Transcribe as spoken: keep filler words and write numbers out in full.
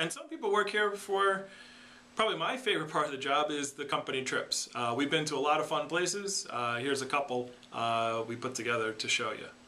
and some people work here for, probably my favorite part of the job is the company trips. Uh, we've been to a lot of fun places. Uh, here's a couple uh, we put together to show you.